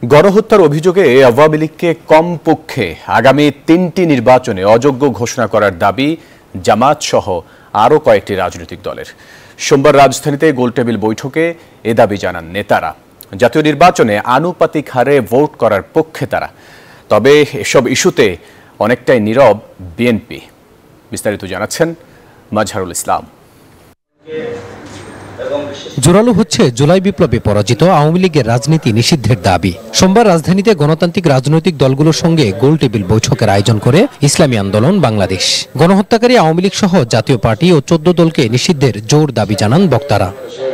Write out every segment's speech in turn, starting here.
গণহত্যার অভিযোগে আওয়ামী লীগকে কমপক্ষে আগামী ৩টি নির্বাচনে অযোগ্য ঘোষণা করার দাবি জামাত সহ আরও কয়েকটি রাজনৈতিক দলের। সোমবার রাজধানীতে গোলটেবিল বৈঠকে এ দাবি জানান নেতারা। জাতীয় নির্বাচনে আনুপাতিক হারে ভোট করার পক্ষে তারা। তবে এসব ইস্যুতে অনেকটাই নীরব বিএনপি। বিস্তারিত জানাচ্ছেন মাজহারুল ইসলাম। জোরালো হচ্ছে জুলাই বিপ্লবে পরাজিত আওয়ামী লীগের রাজনীতি নিষিদ্ধের দাবি। সোমবার রাজধানীতে গণতান্ত্রিক রাজনৈতিক দলগুলোর সঙ্গে গোলটেবিল বৈঠকের আয়োজন করে ইসলামী আন্দোলন বাংলাদেশ। গণহত্যাকারী আওয়ামী লীগ সহ জাতীয় পার্টি ও 14 দলকে নিষিদ্ধের জোর দাবি জানান বক্তারা।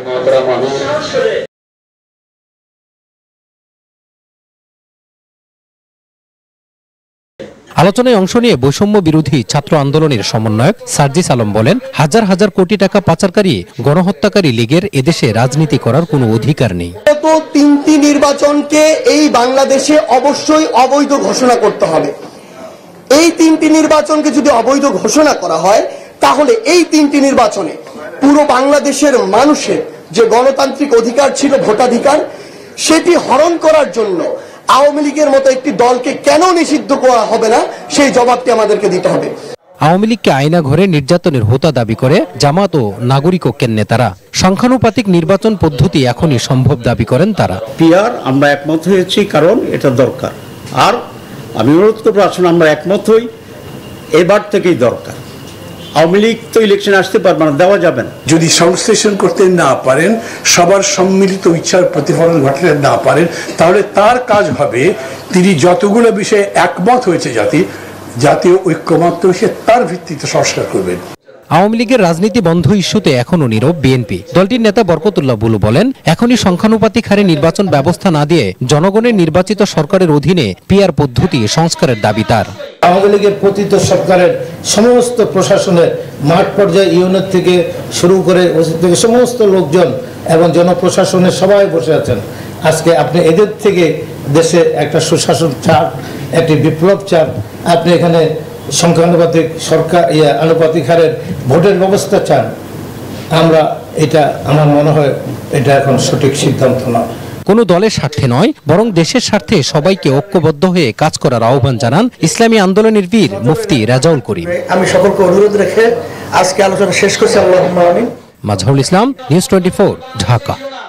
আলোচনায় অংশ নিয়ে বৈষম্য বিরোধী ছাত্র আন্দোলনের সমন্বয়ক সার্জিস আলম বলেন, হাজার হাজার কোটি টাকা পাচারকারী গণহত্যাকারী লীগের এদেশে রাজনীতি করার কোনো অধিকার নেই। তো 3টি নির্বাচনকে এই বাংলাদেশে অবশ্যই অবৈধ ঘোষণা করতে হবে। এই 3টি নির্বাচনকে যদি অবৈধ ঘোষণা করা হয়, তাহলে এই 3টি নির্বাচনে পুরো বাংলাদেশের মানুষের যে গণতান্ত্রিক অধিকার ছিল, ভোটাধিকার, সেটি হরণ করার জন্য আওয়ামী লীগের মতো একটি দলকে কেন নিষিদ্ধ করা হবে না, সেই জবাবটি আমাদেরকে দিতে হবে। আওয়ামী লীগকে আয়না ঘরে নির্যাতনের হোতা দাবি করে জামাত ও নাগরিক ঐক্যের নেতারা। সংখ্যানুপাতিক নির্বাচন পদ্ধতি এখনই সম্ভব দাবি করেন তারা। পিআর আমরা একমত হয়েছি, কারণ এটা দরকার। আর আমি অনুরোধ করবো, আসুন আমরা একমত হই, এবার থেকেই দরকার। আওয়ামী লীগ তো ইলেকশন আসতে পারবে না, দেওয়া যাবে না। যদি সংশ্লেষণ করতে না পারেন, সবার সম্মিলিত ইচ্ছার প্রতিফলন ঘটাতে না পারেন, তাহলে তার কাজ হবে তিনি যতগুলো বিষয়ে একমত হয়েছে জাতীয় ঐক্যমত্য হয়েছে তার ভিত্তিতে সংস্কার করবেন। আওয়ামী লীগের রাজনীতি বন্ধ ইস্যুতে এখনও নীরব বিএনপি। দলটির নেতা বরকতুল্লাহ বুলু বলেন, এখনই সংখ্যানুপাতিক হারে নির্বাচন ব্যবস্থা না দিয়ে জনগণের নির্বাচিত সরকারের অধীনে পিআর পদ্ধতি সংস্কারের দাবি তার। আওয়ামী লীগের পতিত সরকারের সমস্ত প্রশাসনের মাঠ পর্যায়ে ইউনিট থেকে শুরু করে সমস্ত লোকজন এবং জনপ্রশাসনের সবাই বসে আছেন। আজকে আপনি এদের থেকে দেশে একটা সুশাসন চান, একটি বিপ্লব চান, আপনি এখানে সংখ্যানুপাতিক সরকার আনুপাতিক হারের ভোটের ব্যবস্থা চান। আমার মনে হয় এটা এখন সঠিক সিদ্ধান্ত নয়। কোনো দলের স্বার্থে নয়, বরং দেশের স্বার্থে সবাইকে ঐক্যবদ্ধ হয়ে কাজ করার আহ্বান জানান ইসলামী আন্দোলনের বীর মুফতি রাজাউল করিম। আমি সকলকে অনুরোধ রেখে আজকে আলোচনা শেষ করছি। আল্লাহুম্মা আমিন। মাজহারুল ইসলাম, নিউজ 24, ঢাকা।